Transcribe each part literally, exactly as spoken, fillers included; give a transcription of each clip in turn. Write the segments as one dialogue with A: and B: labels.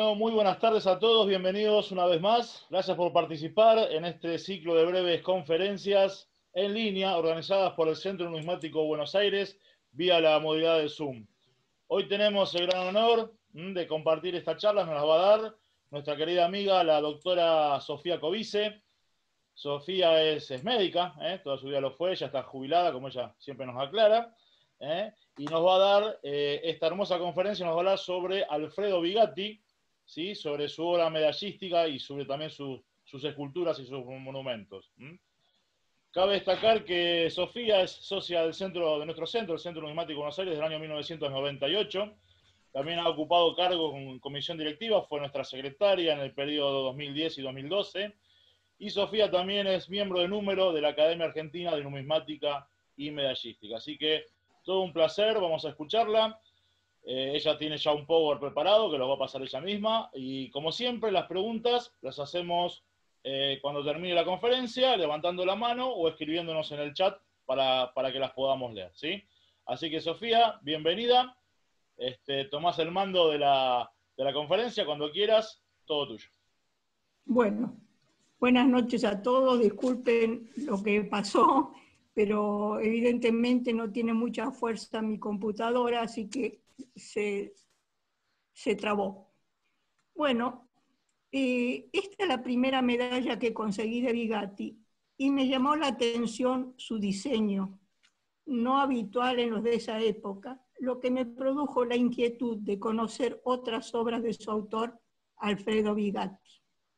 A: Bueno, muy buenas tardes a todos, bienvenidos una vez más. Gracias por participar en este ciclo de breves conferencias en línea organizadas por el Centro Numismático Buenos Aires vía la modalidad de Zoom. Hoy tenemos el gran honor de compartir esta charla, nos la va a dar nuestra querida amiga, la doctora Sofía Covice. Sofía es, es médica, ¿eh? Toda su vida lo fue, ya está jubilada, como ella siempre nos aclara, ¿eh? Y nos va a dar eh, esta hermosa conferencia, nos va a hablar sobre Alfredo Bigatti, ¿sí? Sobre su obra medallística y sobre también su, sus esculturas y sus monumentos. ¿Mm? Cabe destacar que Sofía es socia del centro, de nuestro centro, el Centro Numismático de Buenos Aires, desde el año mil novecientos noventa y ocho. También ha ocupado cargo con comisión directiva, fue nuestra secretaria en el periodo dos mil diez y dos mil doce. Y Sofía también es miembro de número de la Academia Argentina de Numismática y Medallística. Así que todo un placer, vamos a escucharla. Eh, ella tiene ya un power preparado, que lo va a pasar ella misma. Y como siempre, las preguntas las hacemos eh, cuando termine la conferencia, levantando la mano o escribiéndonos en el chat para, para que las podamos leer, ¿sí? Así que Sofía, bienvenida. Este, tomás el mando de la, de la conferencia cuando quieras, todo tuyo.
B: Bueno. Buenas noches a todos, disculpen lo que pasó, pero evidentemente no tiene mucha fuerza mi computadora, así que se, se trabó. Bueno, eh, esta es la primera medalla que conseguí de Bigatti y me llamó la atención su diseño, no habitual en los de esa época, lo que me produjo la inquietud de conocer otras obras de su autor, Alfredo Bigatti.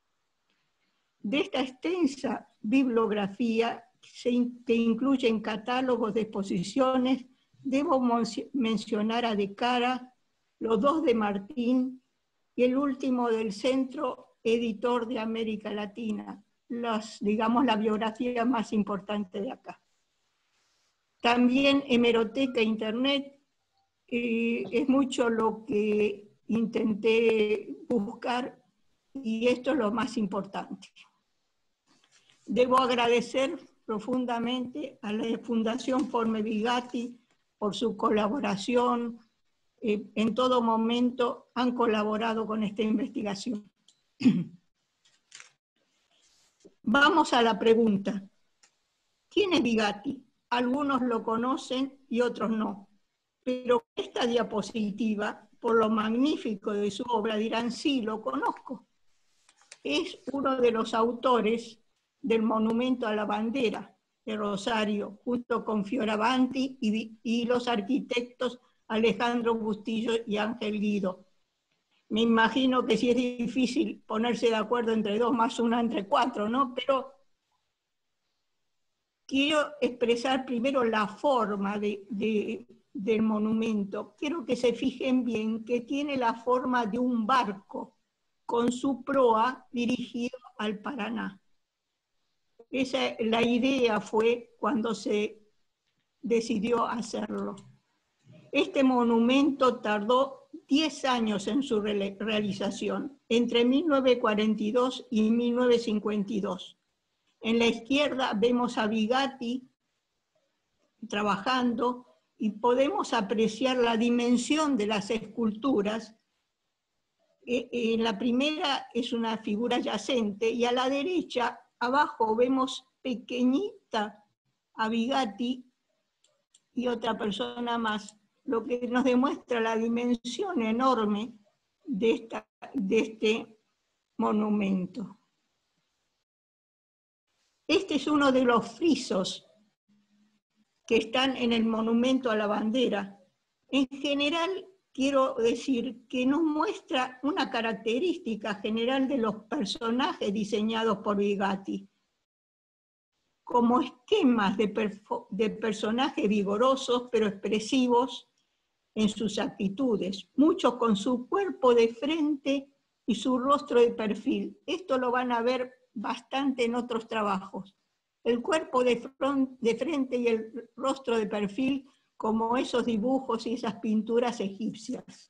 B: De esta extensa bibliografía, que incluye en catálogos de exposiciones, debo mencionar a De Cara, los dos de Martín y el último del Centro Editor de América Latina, los, digamos, la biografía más importante de acá. También hemeroteca e internet, eh, es mucho lo que intenté buscar y esto es lo más importante. Debo agradecer profundamente a la Fundación Forme Bigatti por su colaboración. Eh, en todo momento han colaborado con esta investigación. Vamos a la pregunta. ¿Quién es Bigatti? Algunos lo conocen y otros no. Pero esta diapositiva, por lo magnífico de su obra, dirán, sí, lo conozco. Es uno de los autores del Monumento a la Bandera de Rosario, junto con Fioravanti y, y los arquitectos Alejandro Bustillo y Ángel Guido. Me imagino que sí es difícil ponerse de acuerdo entre dos más uno entre cuatro, ¿no? Pero quiero expresar primero la forma de, de, del monumento. Quiero que se fijen bien que tiene la forma de un barco con su proa dirigido al Paraná. Esa, la idea fue cuando se decidió hacerlo. Este monumento tardó diez años en su re realización, entre mil novecientos cuarenta y dos y mil novecientos cincuenta y dos. En la izquierda vemos a Bigatti trabajando y podemos apreciar la dimensión de las esculturas. En la primera es una figura yacente y a la derecha, abajo, vemos pequeñita a Bigatti y otra persona más, lo que nos demuestra la dimensión enorme de, esta, de este monumento. Este es uno de los frisos que están en el Monumento a la Bandera. En general, quiero decir que nos muestra una característica general de los personajes diseñados por Bigatti, como esquemas de, de personajes vigorosos pero expresivos en sus actitudes, muchos con su cuerpo de frente y su rostro de perfil. Esto lo van a ver bastante en otros trabajos. El cuerpo de, front, de frente y el rostro de perfil, como esos dibujos y esas pinturas egipcias.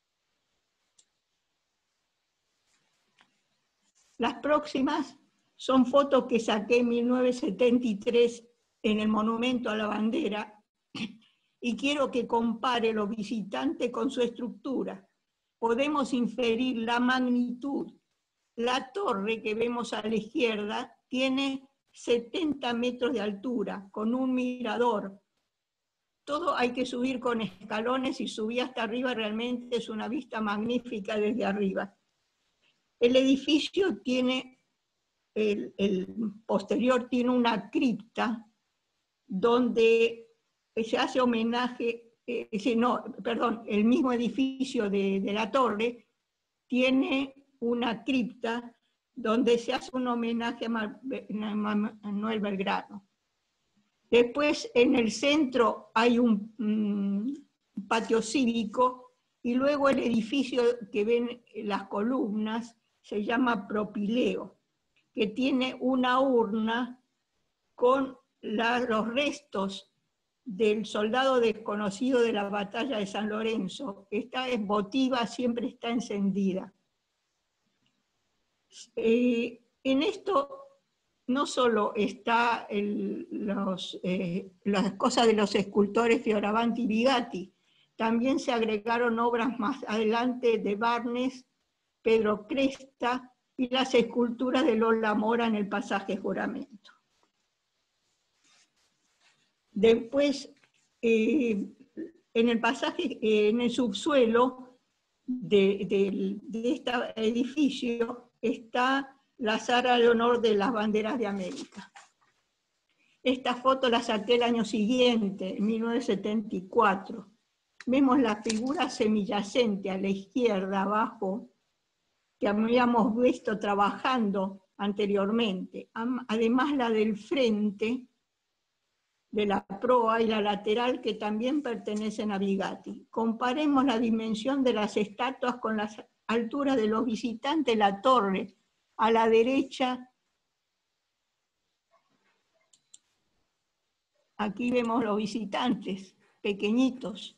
B: Las próximas son fotos que saqué en mil novecientos setenta y tres en el Monumento a la Bandera y quiero que compare lo visitante con su estructura. podemos inferir la magnitud. La torre que vemos a la izquierda tiene setenta metros de altura, con un mirador. Todo hay que subir con escalones y subir hasta arriba, realmente es una vista magnífica desde arriba. El edificio tiene, el, el posterior tiene una cripta donde se hace homenaje, eh, no, perdón, el mismo edificio de, de la torre tiene una cripta donde se hace un homenaje a Manuel Belgrano. Después en el centro hay un, un patio cívico y luego el edificio que ven las columnas se llama Propileo, que tiene una urna con la, los restos del soldado desconocido de la batalla de San Lorenzo. Esta es votiva, siempre está encendida. Eh, en esto no solo está el, los, eh, las cosas de los escultores Fioravanti y Bigatti, también se agregaron obras más adelante de Barnes, Pedro Cresta y las esculturas de Lola Mora en el pasaje Juramento. Después, eh, en el pasaje, eh, en el subsuelo de, de, de este edificio está la sala de honor de las banderas de América. Esta foto la saqué el año siguiente, en mil novecientos setenta y cuatro. Vemos la figura semiyacente a la izquierda abajo, que habíamos visto trabajando anteriormente. Además la del frente, de la proa y la lateral, que también pertenecen a Bigatti. Comparemos la dimensión de las estatuas con las alturas de los visitantes de la torre. A la derecha, aquí vemos los visitantes, pequeñitos.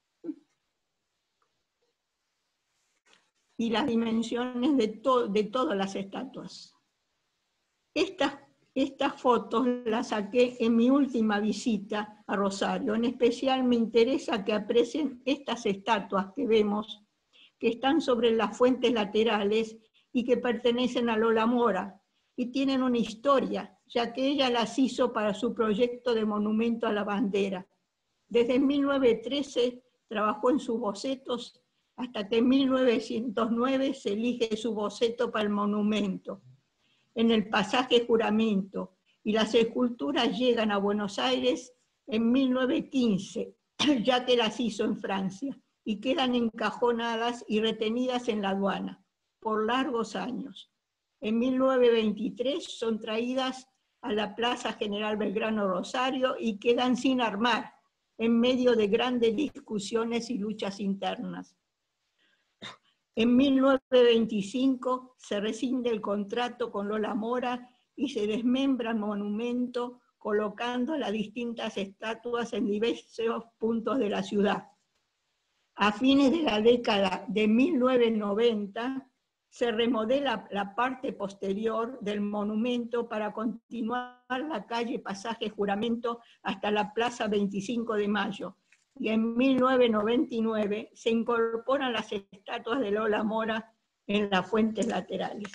B: Y las dimensiones de, to de todas las estatuas. Estas, estas fotos las saqué en mi última visita a Rosario. En especial me interesa que aprecien estas estatuas que vemos, que están sobre las fuentes laterales y que pertenecen a Lola Mora, y tienen una historia, ya que ella las hizo para su proyecto de monumento a la bandera. Desde mil novecientos trece trabajó en sus bocetos, hasta que en mil novecientos nueve se elige su boceto para el monumento, en el pasaje Juramento, y las esculturas llegan a Buenos Aires en mil novecientos quince, ya que las hizo en Francia, y quedan encajonadas y retenidas en la aduana por largos años. En mil novecientos veintitrés son traídas a la Plaza General Belgrano Rosario y quedan sin armar, en medio de grandes discusiones y luchas internas. En mil novecientos veinticinco se rescinde el contrato con Lola Mora y se desmembra el monumento, colocando las distintas estatuas en diversos puntos de la ciudad. A fines de la década de mil novecientos noventa, se remodela la parte posterior del monumento para continuar la calle Pasaje Juramento hasta la Plaza veinticinco de Mayo. Y en mil novecientos noventa y nueve se incorporan las estatuas de Lola Mora en las fuentes laterales.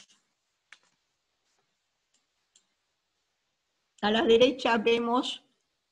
B: A la derecha vemos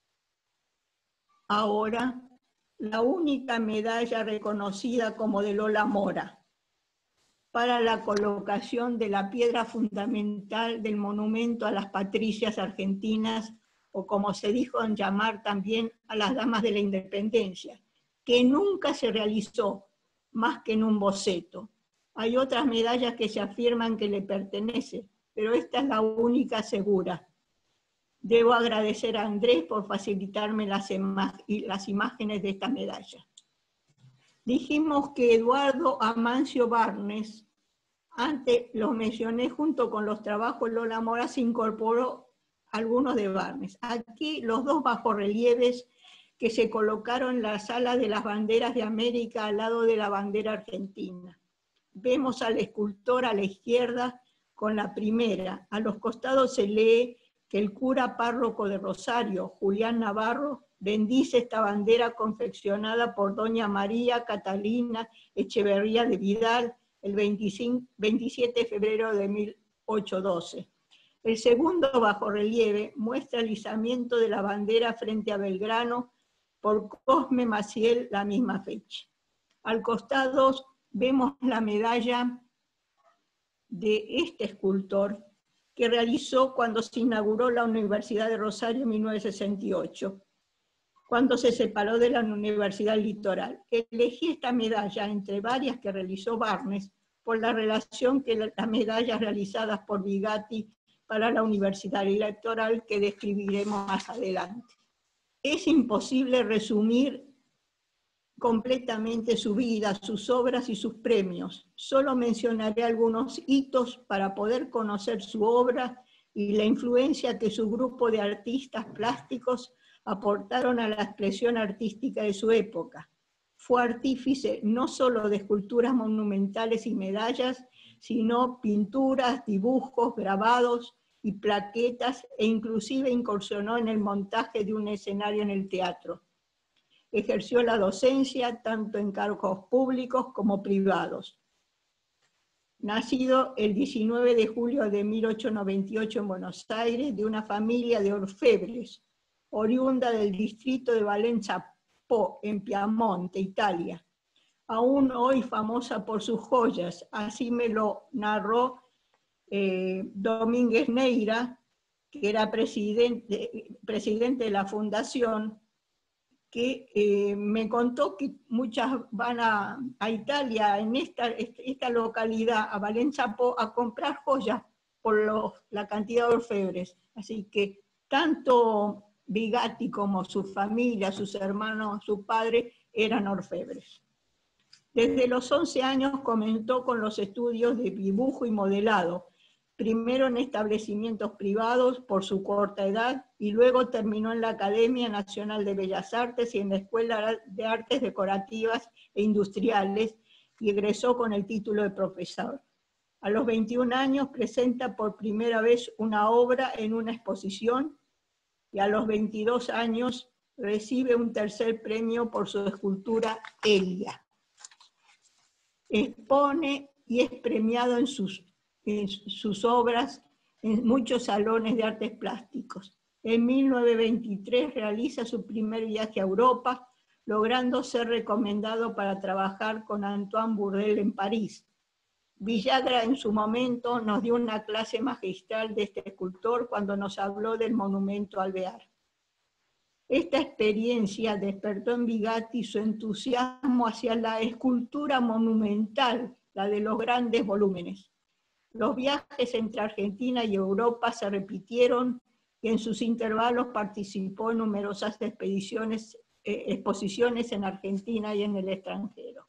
B: ahora la única medalla reconocida como de Lola Mora para la colocación de la piedra fundamental del monumento a las patricias argentinas, o como se dijo en llamar también a las damas de la independencia, que nunca se realizó más que en un boceto. Hay otras medallas que se afirman que le pertenecen, pero esta es la única segura. Debo agradecer a Andrés por facilitarme las, las imágenes de esta medalla. Dijimos que Eduardo Amancio Barnes, antes lo mencioné junto con los trabajos de Lola Mora, se incorporó algunos de Barnes. Aquí los dos bajorrelieves que se colocaron en la sala de las banderas de América al lado de la bandera argentina. Vemos al escultor a la izquierda con la primera. A los costados se lee que el cura párroco de Rosario, Julián Navarro, bendice esta bandera confeccionada por doña María Catalina Echeverría de Vidal el veinticinco, veintisiete de febrero de mil ochocientos doce. El segundo bajorrelieve muestra el izamiento de la bandera frente a Belgrano por Cosme Maciel la misma fecha. Al costado vemos la medalla de este escultor que realizó cuando se inauguró la Universidad de Rosario en mil novecientos sesenta y ocho, cuando se separó de la Universidad Litoral. Elegí esta medalla entre varias que realizó Barnes por la relación que las medallas realizadas por Bigatti para la Universidad Litoral que describiremos más adelante. Es imposible resumir completamente su vida, sus obras y sus premios. Solo mencionaré algunos hitos para poder conocer su obra y la influencia que su grupo de artistas plásticos aportaron a la expresión artística de su época. Fue artífice no solo de esculturas monumentales y medallas, sino pinturas, dibujos, grabados y plaquetas, e inclusive incursionó en el montaje de un escenario en el teatro. Ejerció la docencia tanto en cargos públicos como privados. Nacido el diecinueve de julio de mil ochocientos noventa y ocho en Buenos Aires, de una familia de orfebres, oriunda del distrito de Valenza Po, en Piamonte, Italia. Aún hoy famosa por sus joyas, así me lo narró eh, Domínguez Neira, que era presidente, presidente de la fundación, que eh, me contó que muchas van a, a Italia, en esta, esta localidad, a Valenza Po, a comprar joyas por los, la cantidad de orfebres. Así que tanto Bigatti como su familia, sus hermanos, su padre, eran orfebres. Desde los once años comenzó con los estudios de dibujo y modelado, primero en establecimientos privados por su corta edad, y luego terminó en la Academia Nacional de Bellas Artes y en la Escuela de Artes Decorativas e Industriales, y egresó con el título de profesor. A los veintiún años presenta por primera vez una obra en una exposición, y a los veintidós años recibe un tercer premio por su escultura Elia. Expone y es premiado en sus, en sus obras en muchos salones de artes plásticos. En mil novecientos veintitrés realiza su primer viaje a Europa, logrando ser recomendado para trabajar con Antoine Bourdelle en París. Villagra en su momento nos dio una clase magistral de este escultor cuando nos habló del monumento Alvear. Esta experiencia despertó en Bigatti su entusiasmo hacia la escultura monumental, la de los grandes volúmenes. Los viajes entre Argentina y Europa se repitieron y en sus intervalos participó en numerosas expediciones, eh, exposiciones en Argentina y en el extranjero.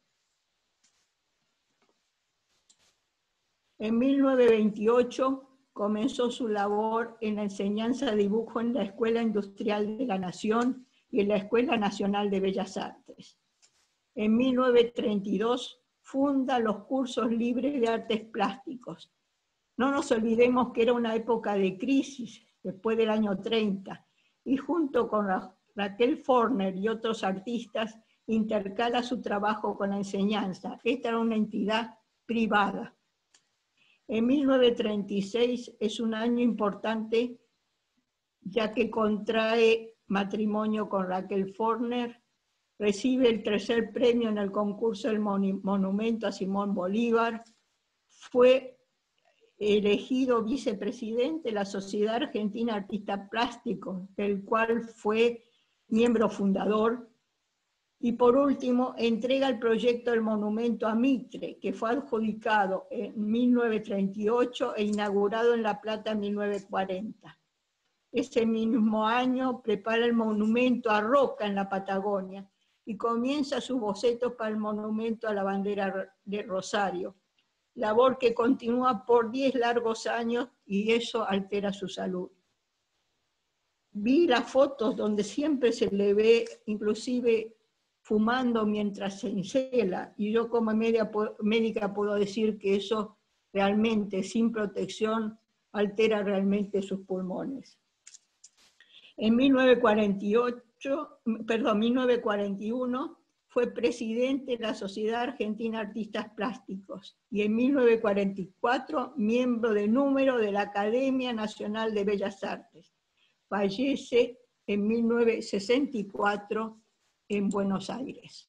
B: En mil novecientos veintiocho comenzó su labor en la enseñanza de dibujo en la Escuela Industrial de la Nación y en la Escuela Nacional de Bellas Artes. En mil novecientos treinta y dos funda los cursos libres de artes plásticos. No nos olvidemos que era una época de crisis, después del año treinta, y junto con Ra Raquel Forner y otros artistas intercala su trabajo con la enseñanza. Esta era una entidad privada. En mil novecientos treinta y seis es un año importante, ya que contrae matrimonio con Raquel Forner, recibe el tercer premio en el concurso del Monumento a Simón Bolívar, fue elegido vicepresidente de la Sociedad Argentina de Artistas Plásticos, del cual fue miembro fundador, y por último entrega el proyecto del monumento a Mitre, que fue adjudicado en mil novecientos treinta y ocho e inaugurado en La Plata en mil novecientos cuarenta. Ese mismo año prepara el monumento a Roca en la Patagonia y comienza sus bocetos para el monumento a la bandera de Rosario, labor que continúa por diez largos años y eso altera su salud. Vi las fotos donde siempre se le ve, inclusive fumando mientras se encela, y yo como media, médica puedo decir que eso realmente, sin protección, altera realmente sus pulmones. En mil novecientos cuarenta y ocho ocho, perdón, mil novecientos cuarenta y uno fue presidente de la Sociedad Argentina de Artistas Plásticos y en mil novecientos cuarenta y cuatro miembro de número de la Academia Nacional de Bellas Artes. Fallece en mil novecientos sesenta y cuatro en Buenos Aires.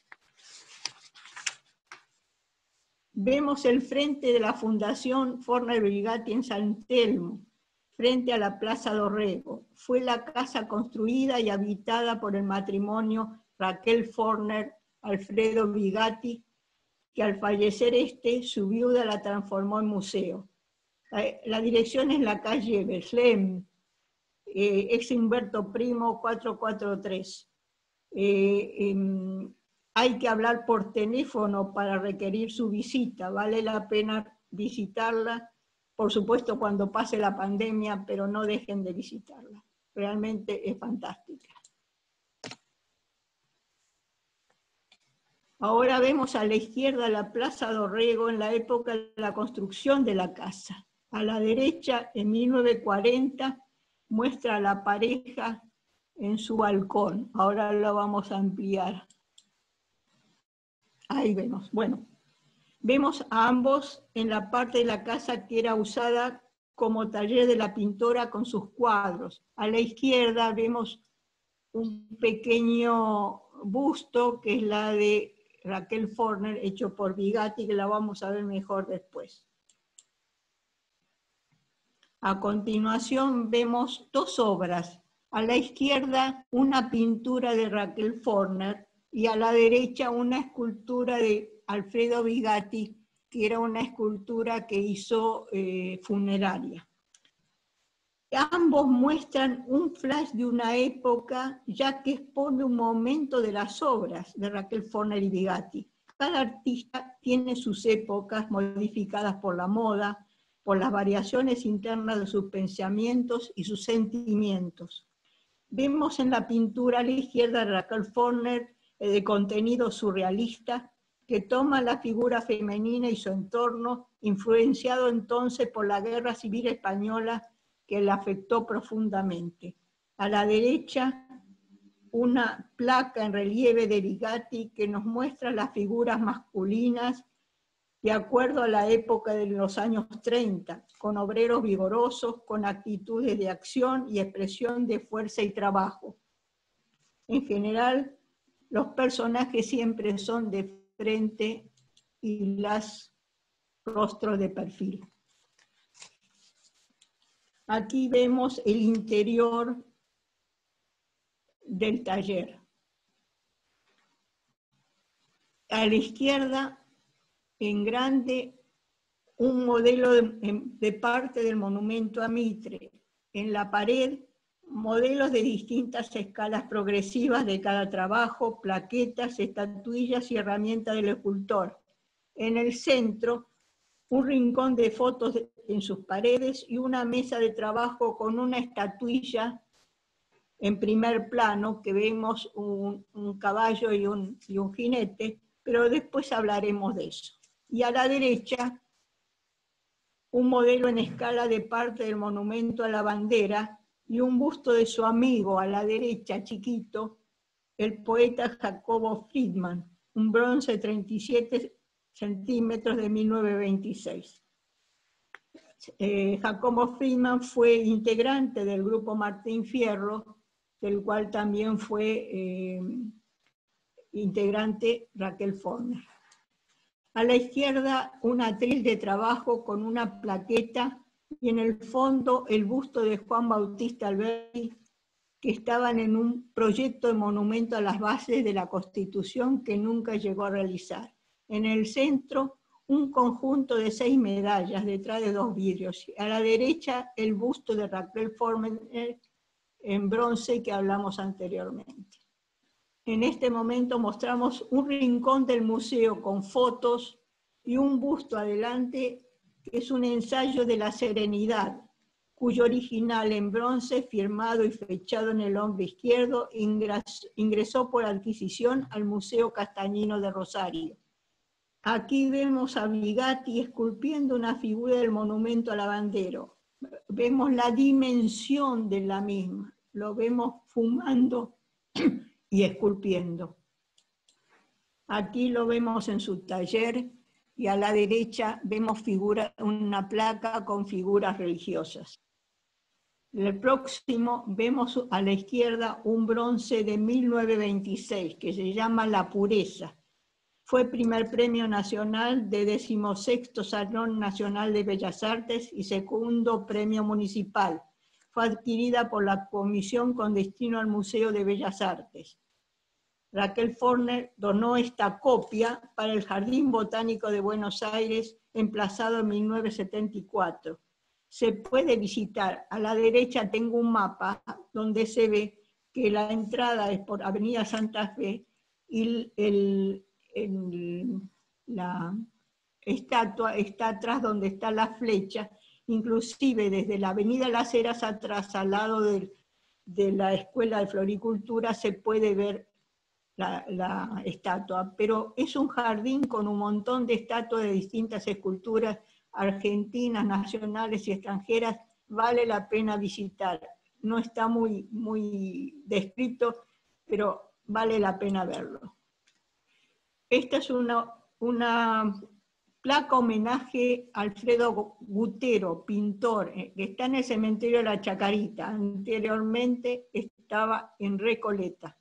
B: Vemos el frente de la Fundación Forner Brigatti en San Telmo, frente a la Plaza Dorrego. Fue la casa construida y habitada por el matrimonio Raquel Forner, Alfredo Brigatti, que al fallecer este, su viuda la transformó en museo. La, la dirección es la calle Beslem, eh, ex Humberto Primo cuatrocientos cuarenta y tres. Eh, eh, hay que hablar por teléfono para requerir su visita, vale la pena visitarla, por supuesto cuando pase la pandemia, pero no dejen de visitarla, realmente es fantástica. Ahora vemos a la izquierda la Plaza Dorrego en la época de la construcción de la casa. A la derecha, en mil novecientos cuarenta, muestra a la pareja en su balcón. Ahora lo vamos a ampliar. Ahí vemos. Bueno, vemos a ambos en la parte de la casa que era usada como taller de la pintora con sus cuadros. A la izquierda vemos un pequeño busto que es la de Raquel Forner, hecho por Brigatti, que la vamos a ver mejor después. A continuación vemos dos obras. A la izquierda una pintura de Raquel Forner y a la derecha una escultura de Alfredo Brigatti, que era una escultura que hizo eh, funeraria. Ambos muestran un flash de una época, ya que expone un momento de las obras de Raquel Forner y Brigatti. Cada artista tiene sus épocas modificadas por la moda, por las variaciones internas de sus pensamientos y sus sentimientos. Vemos en la pintura a la izquierda de Raquel Forner, eh, de contenido surrealista, que toma la figura femenina y su entorno, influenciado entonces por la Guerra Civil Española, que la afectó profundamente. A la derecha, una placa en relieve de Brigatti que nos muestra las figuras masculinas de acuerdo a la época de los años treinta, con obreros vigorosos, con actitudes de acción y expresión de fuerza y trabajo. En general, los personajes siempre son de frente y las rostros de perfil. Aquí vemos el interior del taller. A la izquierda, en grande, un modelo de, de parte del monumento a Mitre. En la pared, modelos de distintas escalas progresivas de cada trabajo, plaquetas, estatuillas y herramientas del escultor. En el centro, un rincón de fotos en sus paredes y una mesa de trabajo con una estatuilla en primer plano, que vemos un, un caballo y un, y un jinete, pero después hablaremos de eso. Y a la derecha, un modelo en escala de parte del monumento a la bandera y un busto de su amigo a la derecha, chiquito, el poeta Jacobo Friedman, un bronce de treinta y siete centímetros de mil novecientos veintiséis. Eh, Jacobo Friedman fue integrante del grupo Martín Fierro, del cual también fue eh, integrante Raquel Forner. A la izquierda, un atril de trabajo con una plaqueta y en el fondo el busto de Juan Bautista Alberti, que estaban en un proyecto de monumento a las bases de la Constitución que nunca llegó a realizar. En el centro, un conjunto de seis medallas detrás de dos vidrios. A la derecha, el busto de Raquel Forner en bronce que hablamos anteriormente. En este momento mostramos un rincón del museo con fotos y un busto adelante que es un ensayo de la Serenidad, cuyo original en bronce, firmado y fechado en el hombro izquierdo, ingresó por adquisición al Museo Castañino de Rosario. Aquí vemos a Brigatti esculpiendo una figura del monumento al lavandero. Vemos la dimensión de la misma, lo vemos fumando y esculpiendo. Aquí lo vemos en su taller y a la derecha vemos figura, una placa con figuras religiosas. En el próximo vemos a la izquierda un bronce de mil novecientos veintiséis que se llama La Pureza. Fue primer premio nacional de decimosexto Salón Nacional de Bellas Artes y segundo premio municipal. Fue adquirida por la Comisión con destino al Museo de Bellas Artes. Raquel Forner donó esta copia para el Jardín Botánico de Buenos Aires, emplazado en mil novecientos setenta y cuatro. Se puede visitar. A la derecha tengo un mapa donde se ve que la entrada es por Avenida Santa Fe y el, el, la estatua está atrás donde está la flecha, inclusive desde la Avenida Las Heras atrás, al lado de, de la Escuela de Floricultura, se puede ver La, la estatua, pero es un jardín con un montón de estatuas de distintas esculturas argentinas, nacionales y extranjeras. Vale la pena visitar. No está muy, muy descrito, pero vale la pena verlo. Esta es una, una placa homenaje a Alfredo Gutero, pintor, que está en el cementerio de la Chacarita. Anteriormente estaba en Recoleta.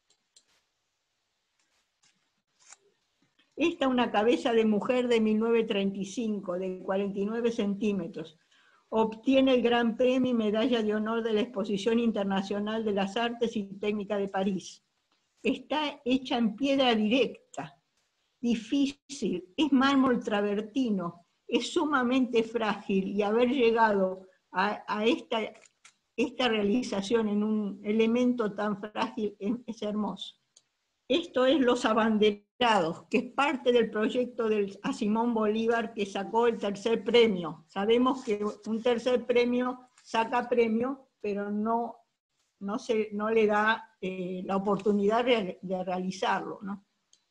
B: Esta es una cabeza de mujer de mil novecientos treinta y cinco, de cuarenta y nueve centímetros. Obtiene el Gran Premio y Medalla de Honor de la Exposición Internacional de las Artes y Técnicas de París. Está hecha en piedra directa, difícil, es mármol travertino, es sumamente frágil y haber llegado a, a esta, esta realización en un elemento tan frágil es, es hermoso. Esto es Los Abanderados, que es parte del proyecto de a Simón Bolívar que sacó el tercer premio. Sabemos que un tercer premio saca premio, pero no, no, se, no le da eh, la oportunidad de, de realizarlo, ¿no?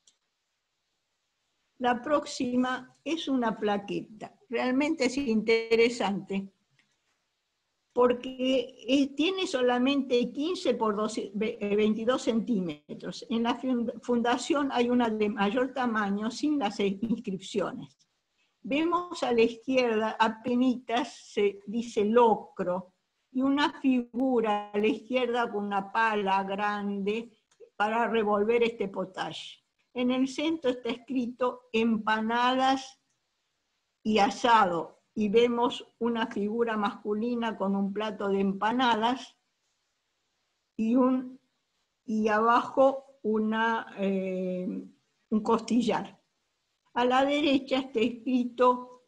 B: La próxima es una plaqueta. Realmente es interesante porque tiene solamente quince por veintidós centímetros. En la fundación hay una de mayor tamaño sin las inscripciones. Vemos a la izquierda, apenas se dice locro, y una figura a la izquierda con una pala grande para revolver este potaje. En el centro está escrito empanadas y asado, y vemos una figura masculina con un plato de empanadas y, un, y abajo una, eh, un costillar. A la derecha está escrito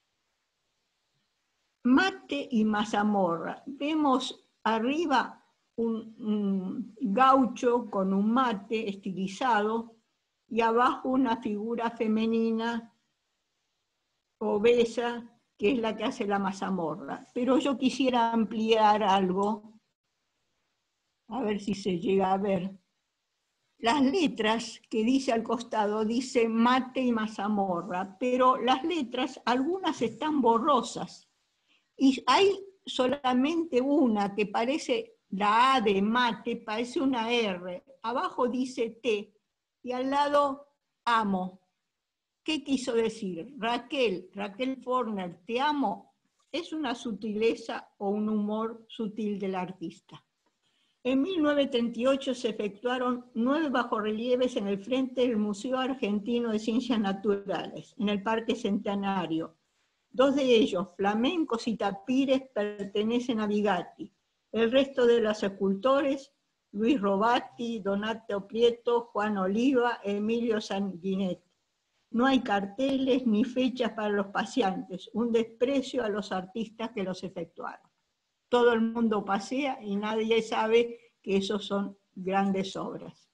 B: mate y mazamorra. Vemos arriba un, un gaucho con un mate estilizado y abajo una figura femenina obesa, que es la que hace la mazamorra. Pero yo quisiera ampliar algo, a ver si se llega a ver. Las letras que dice al costado, dice mate y mazamorra, pero las letras, algunas están borrosas. Y hay solamente una que parece, la A de mate, parece una R. Abajo dice T, y al lado amo. ¿Qué quiso decir? Raquel, Raquel Forner, te amo, es una sutileza o un humor sutil del artista. En mil novecientos treinta y ocho se efectuaron nueve bajorrelieves en el frente del Museo Argentino de Ciencias Naturales, en el Parque Centenario. Dos de ellos, flamencos y tapires, pertenecen a Bigatti. El resto de los escultores, Luis Robatti, Donato Prieto, Juan Oliva, Emilio Sanguinetti. No hay carteles ni fechas para los paseantes, un desprecio a los artistas que los efectuaron. Todo el mundo pasea y nadie sabe que esos son grandes obras.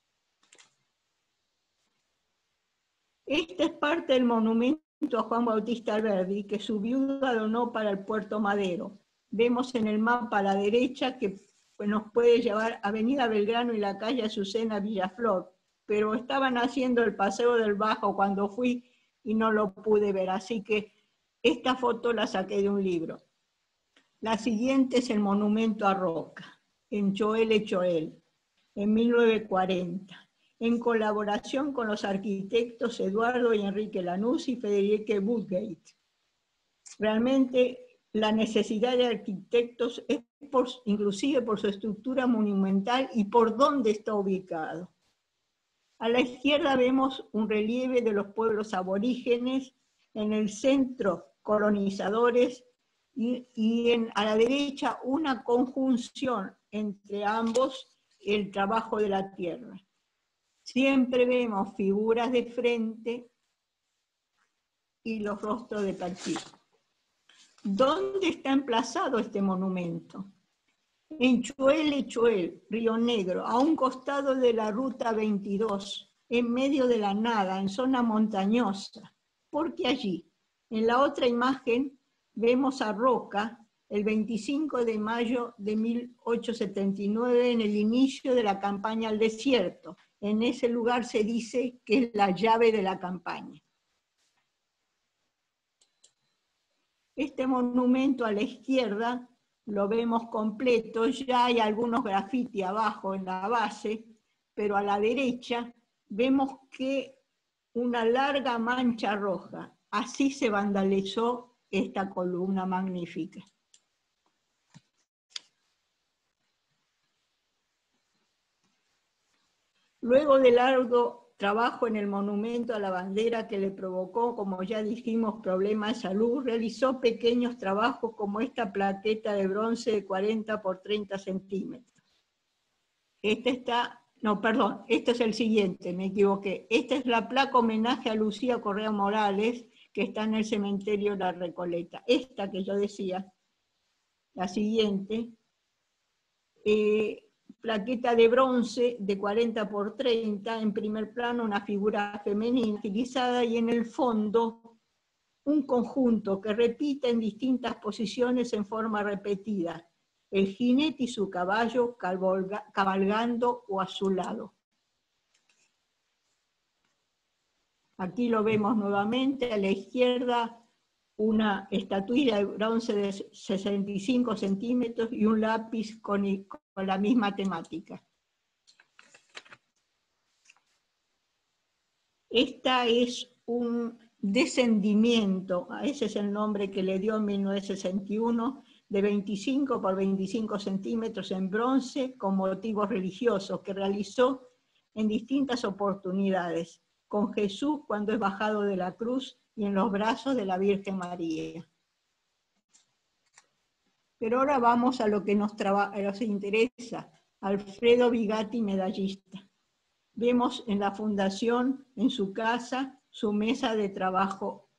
B: Esta es parte del monumento a Juan Bautista Alberdi, que su viuda donó para el Puerto Madero. Vemos en el mapa a la derecha que nos puede llevar a Avenida Belgrano y la calle Azucena Villaflor, pero estaban haciendo el Paseo del Bajo cuando fui y no lo pude ver, así que esta foto la saqué de un libro. La siguiente es el monumento a Roca, en Choel e Choel. en mil novecientos cuarenta, en colaboración con los arquitectos Eduardo y Enrique Lanús y Federico Woodgate. Realmente la necesidad de arquitectos es por, inclusive por su estructura monumental y por dónde está ubicado. A la izquierda vemos un relieve de los pueblos aborígenes, en el centro colonizadores y, y en, a la derecha una conjunción entre ambos, el trabajo de la tierra. Siempre vemos figuras de frente y los rostros de perfil. ¿Dónde está emplazado este monumento? En Chuel, Chuel, Río Negro, a un costado de la Ruta veintidós, en medio de la nada, en zona montañosa. Porque allí, en la otra imagen, vemos a Roca, el veinticinco de mayo de mil ochocientos setenta y nueve, en el inicio de la campaña al desierto. En ese lugar se dice que es la llave de la campaña. Este monumento a la izquierda lo vemos completo, ya hay algunos grafitis abajo en la base, pero a la derecha vemos que una larga mancha roja. Así se vandalizó esta columna magnífica. Luego de largo trabajo en el monumento a la bandera que le provocó, como ya dijimos, problemas de salud, realizó pequeños trabajos como esta plaqueta de bronce de cuarenta por treinta centímetros. Este está, no, perdón, este es el siguiente, me equivoqué. Esta es la placa homenaje a Lucía Correa Morales, que está en el cementerio de La Recoleta. Esta que yo decía, la siguiente, eh, plaqueta de bronce de cuarenta por treinta, en primer plano una figura femenina utilizada y en el fondo un conjunto que repite en distintas posiciones en forma repetida, el jinete y su caballo cabalgando o a su lado. Aquí lo vemos nuevamente, a la izquierda una estatuilla de bronce de sesenta y cinco centímetros y un lápiz con, con la misma temática. Esta es un descendimiento, ese es el nombre que le dio en mil novecientos sesenta y uno, de veinticinco por veinticinco centímetros en bronce con motivos religiosos que realizó en distintas oportunidades, con Jesús cuando es bajado de la cruz y en los brazos de la Virgen María. Pero ahora vamos a lo que nos, nos interesa, Alfredo Bigatti, medallista. Vemos en la fundación, en su casa, su mesa de trabajo.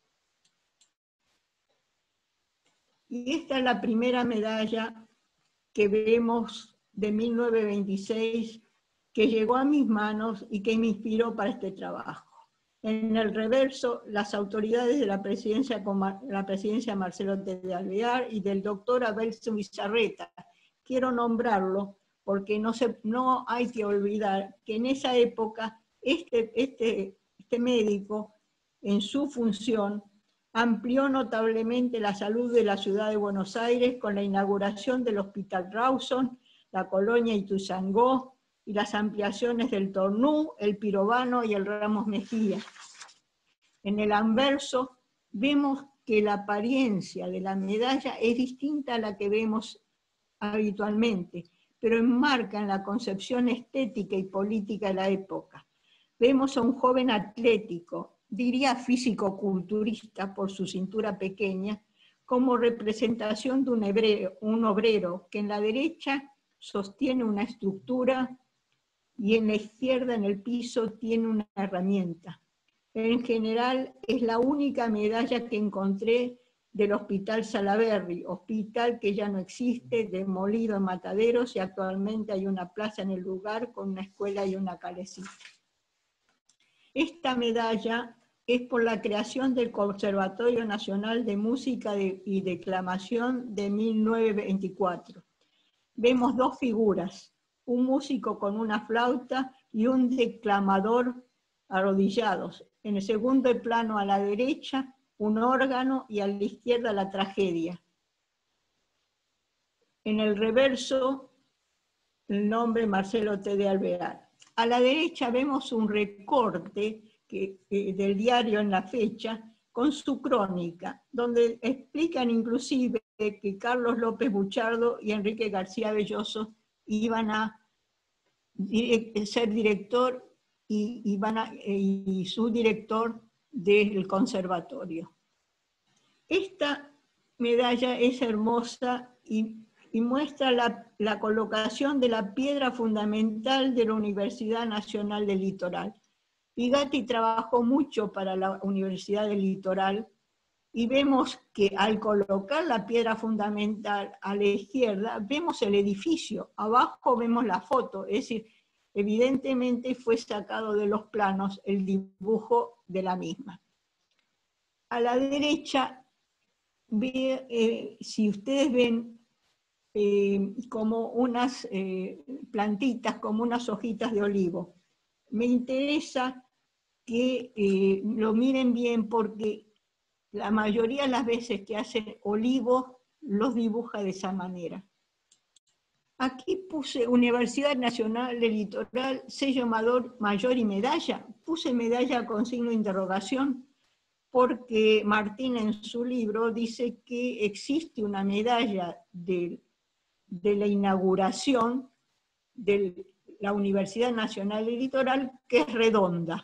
B: Y esta es la primera medalla que vemos de mil novecientos veintiséis, que llegó a mis manos y que me inspiró para este trabajo. En el reverso, las autoridades de la presidencia, la presidencia Marcelo de Alvear y del doctor Abel Zubizarreta. Quiero nombrarlo porque no, se, no hay que olvidar que en esa época este, este, este médico, en su función, amplió notablemente la salud de la ciudad de Buenos Aires con la inauguración del Hospital Rawson, la colonia Ituzaingó, y las ampliaciones del Tornú, el Pirobano y el Ramos Mejía. En el anverso vemos que la apariencia de la medalla es distinta a la que vemos habitualmente, pero enmarca en la concepción estética y política de la época. Vemos a un joven atlético, diría físico-culturista por su cintura pequeña, como representación de un, hebreo, un obrero que en la derecha sostiene una estructura y en la izquierda, en el piso, tiene una herramienta. En general, es la única medalla que encontré del Hospital Salaberry, hospital que ya no existe, demolido en Mataderos, y actualmente hay una plaza en el lugar con una escuela y una calecita. Esta medalla es por la creación del Conservatorio Nacional de Música y Declamación de mil novecientos veinticuatro. Vemos dos figuras, un músico con una flauta y un declamador arrodillados. En el segundo plano a la derecha, un órgano y a la izquierda la tragedia. En el reverso el nombre Marcelo T. de Alvear. A la derecha vemos un recorte que, eh, del diario en la fecha con su crónica, donde explican inclusive que Carlos López Buchardo y Enrique García Belloso iban a direct, ser director y, y, van a, y subdirector del conservatorio. Esta medalla es hermosa y, y muestra la, la colocación de la piedra fundamental de la Universidad Nacional del Litoral. Bigatti trabajó mucho para la Universidad del Litoral y vemos que al colocar la piedra fundamental a la izquierda, vemos el edificio, abajo vemos la foto, es decir, evidentemente fue sacado de los planos el dibujo de la misma. A la derecha, ve, eh, si ustedes ven eh, como unas eh, plantitas, como unas hojitas de olivo, me interesa que eh, lo miren bien porque la mayoría de las veces que hacen olivos los dibuja de esa manera. Aquí puse Universidad Nacional del Litoral, sello mayor, mayor y medalla. Puse medalla con signo de interrogación porque Martín en su libro dice que existe una medalla de, de la inauguración de la Universidad Nacional del Litoral que es redonda.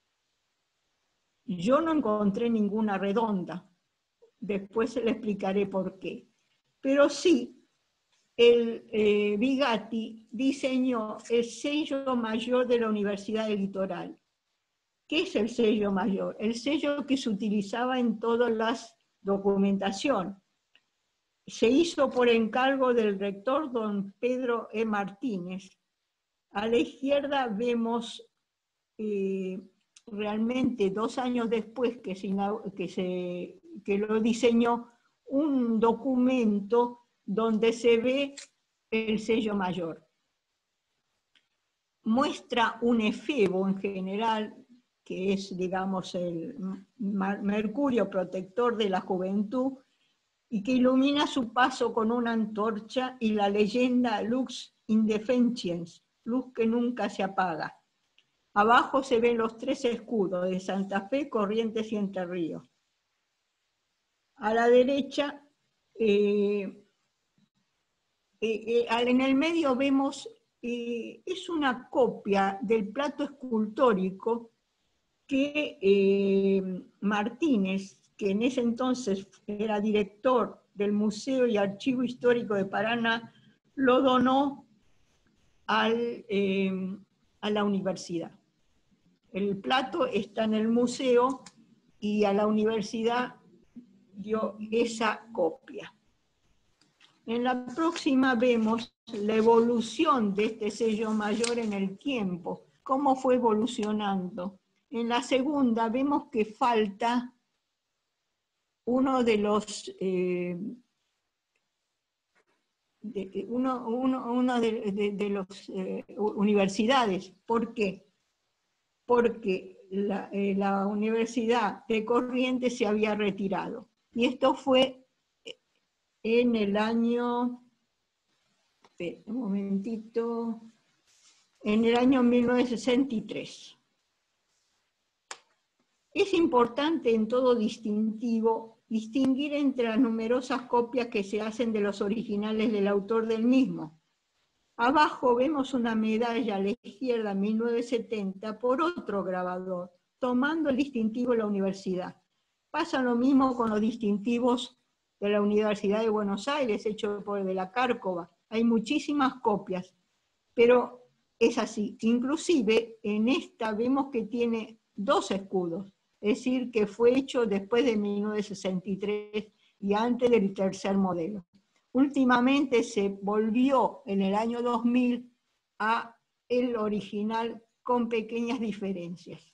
B: Yo no encontré ninguna redonda, después le explicaré por qué. Pero sí, el eh, Bigatti diseñó el sello mayor de la Universidad del Litoral. ¿Qué es el sello mayor? El sello que se utilizaba en todas las documentaciones. Se hizo por encargo del rector don Pedro E. Martínez. A la izquierda vemos eh, realmente dos años después que, se, que, se, que lo diseñó, un documento donde se ve el sello mayor. Muestra un efebo en general, que es, digamos, el mercurio protector de la juventud, y que ilumina su paso con una antorcha y la leyenda Lux Indefensiens, luz que nunca se apaga. Abajo se ven los tres escudos de Santa Fe, Corrientes y Entre Ríos. A la derecha, eh, eh, eh, en el medio vemos, eh, es una copia del plato escultórico que eh, Martínez, que en ese entonces era director del Museo y Archivo Histórico de Paraná, lo donó al, eh, a la universidad. El plato está en el museo y a la universidad dio esa copia. En la próxima vemos la evolución de este sello mayor en el tiempo, cómo fue evolucionando. En la segunda vemos que falta uno de los eh, de, uno, uno, uno de, de, de los eh, universidades. ¿Por qué? Porque la, eh, la Universidad de Corrientes se había retirado. Y esto fue en el año, espera, un momentito, en el año mil novecientos sesenta y tres. Es importante en todo distintivo distinguir entre las numerosas copias que se hacen de los originales del autor del mismo. Abajo vemos una medalla a la izquierda, mil novecientos setenta, por otro grabador, tomando el distintivo de la universidad. Pasa lo mismo con los distintivos de la Universidad de Buenos Aires, hecho por el de la Cárcova. Hay muchísimas copias, pero es así. Inclusive en esta vemos que tiene dos escudos, es decir, que fue hecho después de mil novecientos sesenta y tres y antes del tercer modelo. Últimamente se volvió en el año dos mil a el original con pequeñas diferencias.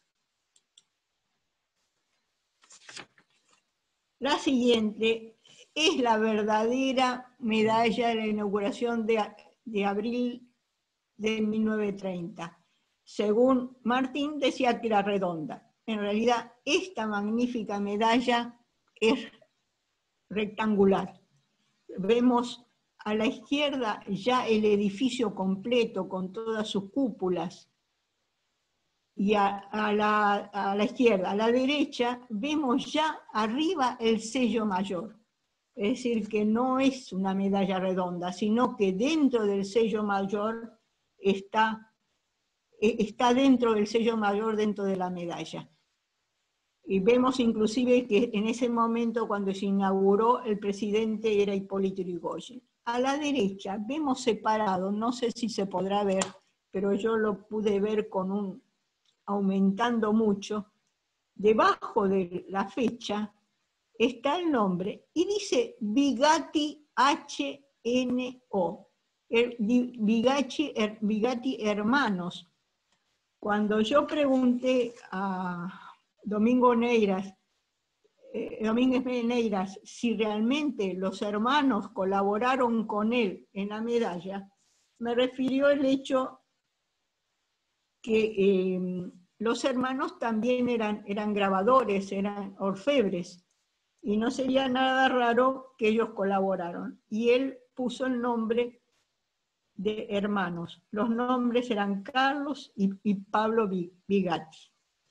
B: La siguiente es la verdadera medalla de la inauguración de, de abril de mil novecientos treinta. Según Martín decía que era redonda. En realidad esta magnífica medalla es rectangular. Vemos a la izquierda ya el edificio completo con todas sus cúpulas, y a, a, la, a la izquierda, a la derecha, vemos ya arriba el sello mayor. Es decir, que no es una medalla redonda, sino que dentro del sello mayor está, está dentro del sello mayor, dentro de la medalla. Y vemos inclusive que en ese momento, cuando se inauguró, el presidente era Hipólito Yrigoyen. A la derecha vemos separado, no sé si se podrá ver, pero yo lo pude ver con un, aumentando mucho, debajo de la fecha está el nombre y dice Bigatti H N O, Bigatti, Bigatti Hermanos. Cuando yo pregunté a Domingo Neiras, eh, Domínguez Neiras, si realmente los hermanos colaboraron con él en la medalla, me refirió el hecho que eh, los hermanos también eran, eran grabadores, eran orfebres, y no sería nada raro que ellos colaboraron. Y él puso el nombre de hermanos. Los nombres eran Carlos y, y Pablo Bigatti.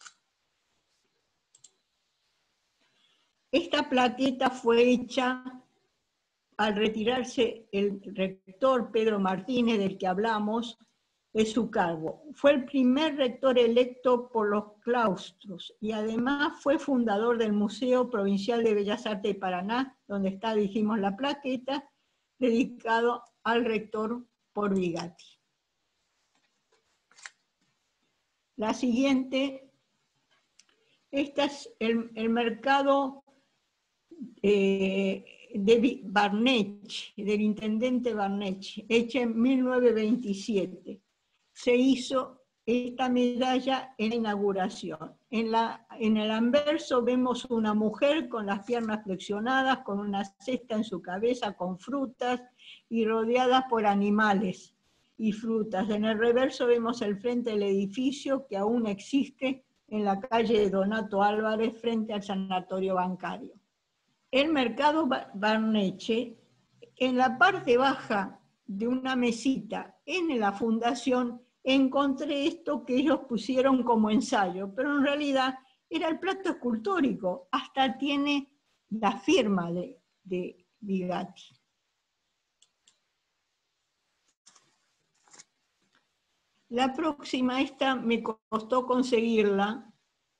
B: Esta plaqueta fue hecha al retirarse el rector Pedro Martínez, del que hablamos, de su cargo. Fue el primer rector electo por los claustros y además fue fundador del Museo Provincial de Bellas Artes de Paraná, donde está, dijimos, la plaqueta, dedicado al rector por Bigatti. La siguiente, este es el, el mercado eh, de Barnech, del intendente Barnech, hecha en mil novecientos veintisiete. Se hizo esta medalla en la inauguración. En, la, en el anverso vemos una mujer con las piernas flexionadas, con una cesta en su cabeza, con frutas y rodeada por animales y frutas. En el reverso vemos el frente del edificio que aún existe en la calle de Donato Álvarez, frente al sanatorio bancario. El mercado Barneche, en la parte baja de una mesita en la fundación, encontré esto que ellos pusieron como ensayo, pero en realidad era el plato escultórico, hasta tiene la firma de, de Bigatti. La próxima, esta me costó conseguirla,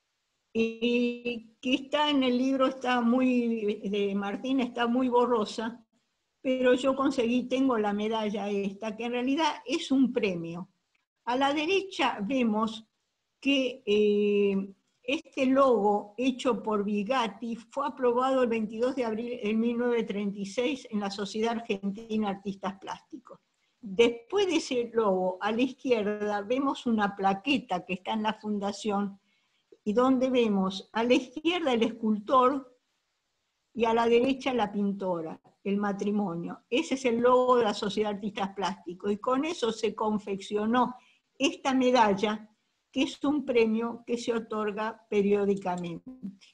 B: y que está en el libro, está muy, de Martín, está muy borrosa, pero yo conseguí, tengo la medalla esta, que en realidad es un premio. A la derecha vemos que eh, este logo hecho por Bigatti fue aprobado el veintidós de abril de mil novecientos treinta y seis en la Sociedad Argentina de Artistas Plásticos. Después de ese logo, a la izquierda vemos una plaqueta que está en la fundación, y donde vemos a la izquierda el escultor y a la derecha la pintora, el matrimonio. Ese es el logo de la Sociedad de Artistas Plásticos, y con eso se confeccionó esta medalla, que es un premio que se otorga periódicamente.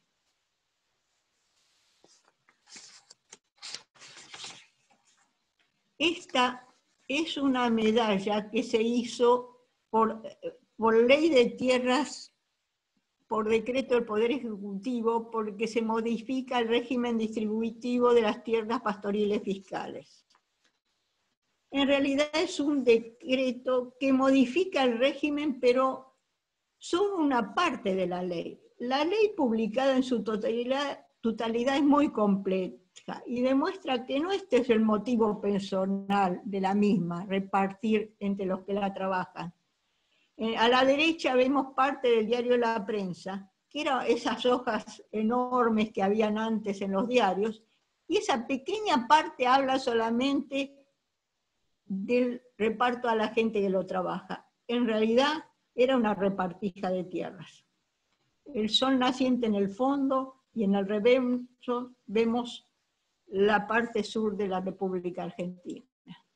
B: Esta es una medalla que se hizo por, por ley de tierras, por decreto del Poder Ejecutivo, porque se modifica el régimen distributivo de las tierras pastoriles fiscales. En realidad es un decreto que modifica el régimen, pero son una parte de la ley. La ley publicada en su totalidad, totalidad es muy compleja y demuestra que no este es el motivo personal de la misma, repartir entre los que la trabajan. Eh, a la derecha vemos parte del diario La Prensa, que eran esas hojas enormes que habían antes en los diarios, y esa pequeña parte habla solamente del reparto a la gente que lo trabaja. En realidad era una repartija de tierras. El sol naciente en el fondo y en el reverso vemos la parte sur de la República Argentina.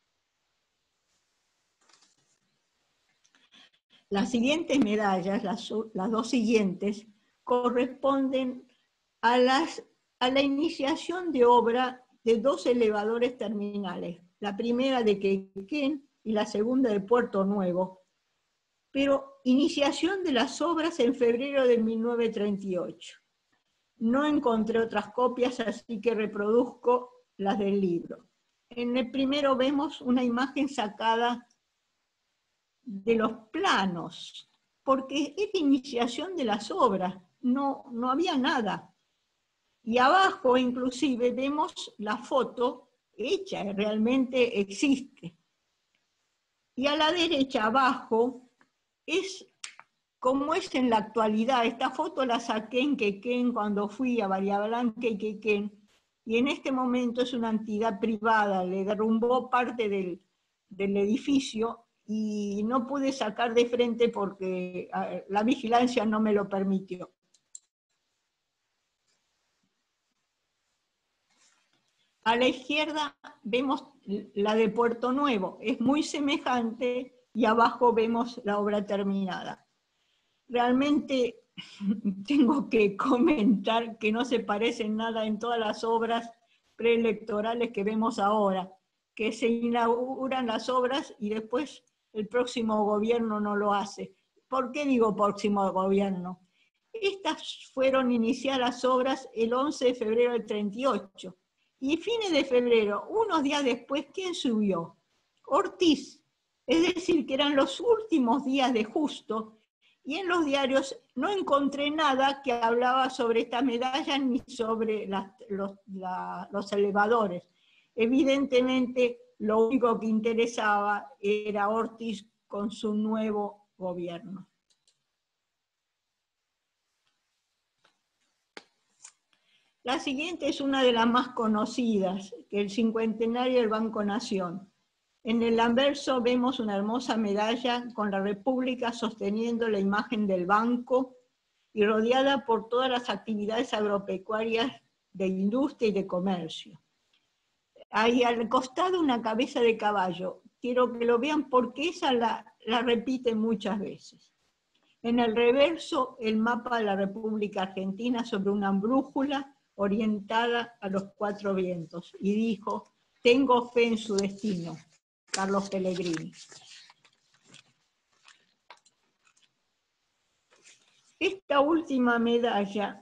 B: Las siguientes medallas, las, las dos siguientes, corresponden a, las, a la iniciación de obra de dos elevadores terminales, la primera de Quequén y la segunda de Puerto Nuevo, pero iniciación de las obras en febrero de mil novecientos treinta y ocho. No encontré otras copias, así que reproduzco las del libro. En el primero vemos una imagen sacada de los planos, porque es la iniciación de las obras, no, no había nada. Y abajo inclusive vemos la foto hecha, realmente existe. Y a la derecha abajo es como es en la actualidad. Esta foto la saqué en Quequén cuando fui a Bahía Blanca y Quequén, y en este momento es una entidad privada, le derrumbó parte del, del edificio y no pude sacar de frente porque la vigilancia no me lo permitió. A la izquierda vemos la de Puerto Nuevo, es muy semejante, y abajo vemos la obra terminada. Realmente tengo que comentar que no se parecen nada en todas las obras preelectorales que vemos ahora, que se inauguran las obras y después el próximo gobierno no lo hace. ¿Por qué digo próximo gobierno? Estas fueron iniciadas las obras el once de febrero del treinta y ocho, y fines de febrero, unos días después, ¿quién subió? Ortiz, es decir, que eran los últimos días de Justo, y en los diarios no encontré nada que hablaba sobre esta medalla ni sobre las, los, la, los elevadores. Evidentemente, lo único que interesaba era Ortiz con su nuevo gobierno. La siguiente es una de las más conocidas, que el cincuentenario del Banco Nación. En el anverso vemos una hermosa medalla con la República sosteniendo la imagen del banco y rodeada por todas las actividades agropecuarias de industria y de comercio. Hay al costado una cabeza de caballo. Quiero que lo vean porque esa la, la repiten muchas veces. En el reverso, el mapa de la República Argentina sobre una brújula orientada a los cuatro vientos. Y dijo, tengo fe en su destino. Carlos Pellegrini. Esta última medalla,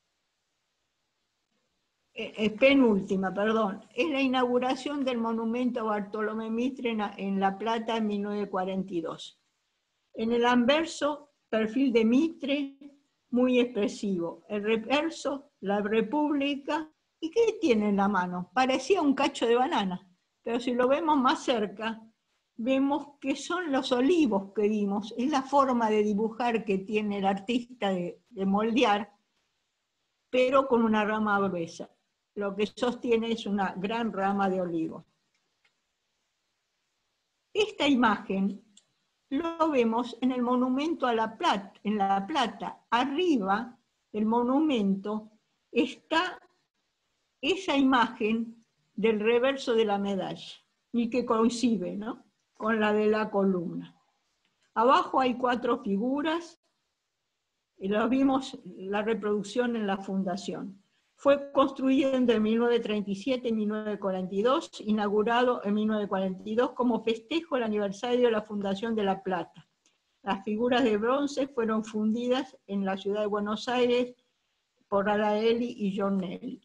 B: eh, penúltima, perdón, es la inauguración del monumento a Bartolomé Mitre en, en La Plata en mil novecientos cuarenta y dos. En el anverso, perfil de Mitre, muy expresivo. El reverso, la República. ¿Y qué tiene en la mano? Parecía un cacho de banana. Pero si lo vemos más cerca, vemos que son los olivos que vimos. Es la forma de dibujar que tiene el artista de, de moldear, pero con una rama gruesa. Lo que sostiene es una gran rama de olivo. Esta imagen lo vemos en el monumento a La Plata, en La Plata. Arriba del monumento está esa imagen del reverso de la medalla, y que coincide, ¿no?, con la de la columna. Abajo hay cuatro figuras, y lo vimos la reproducción en la fundación. Fue construido entre mil novecientos treinta y siete y mil novecientos cuarenta y dos, inaugurado en mil novecientos cuarenta y dos como festejo del aniversario de la fundación de La Plata. Las figuras de bronce fueron fundidas en la ciudad de Buenos Aires por Radaelli y John Nelly.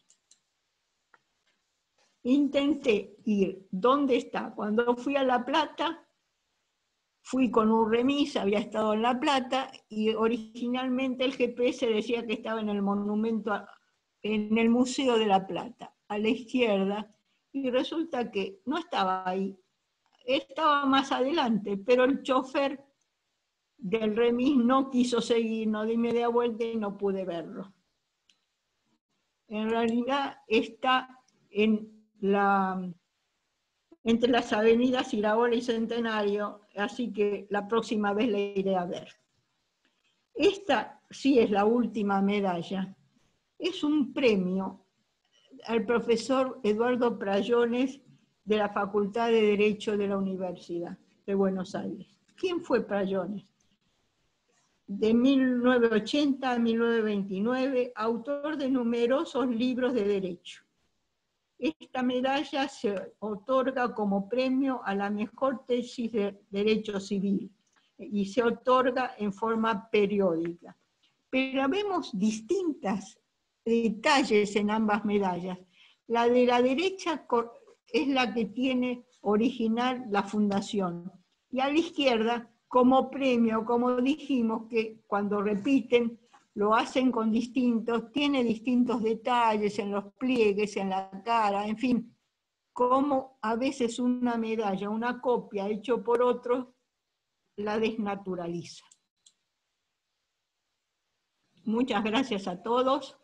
B: Intenté ir, ¿dónde está? Cuando fui a La Plata, fui con un remis, había estado en La Plata, y originalmente el G P S decía que estaba en el monumento, a, en el Museo de La Plata, a la izquierda, y resulta que no estaba ahí, estaba más adelante, pero el chofer del remis no quiso seguir, no di media vuelta y no pude verlo. En realidad está en La, entre las avenidas Iraola y Centenario, así que la próxima vez la iré a ver. Esta sí es la última medalla. Es un premio al profesor Eduardo Prayones de la Facultad de Derecho de la Universidad de Buenos Aires. ¿Quién fue Prayones? De mil novecientos ochenta a mil novecientos veintinueve, autor de numerosos libros de derecho. Esta medalla se otorga como premio a la mejor tesis de Derecho Civil y se otorga en forma periódica. Pero vemos distintos detalles en ambas medallas. La de la derecha es la que tiene original la fundación, y a la izquierda, como premio, como dijimos, que cuando repiten lo hacen con distintos, tiene distintos detalles en los pliegues, en la cara, en fin, como a veces una medalla, una copia hecho por otro, la desnaturaliza. Muchas gracias a todos.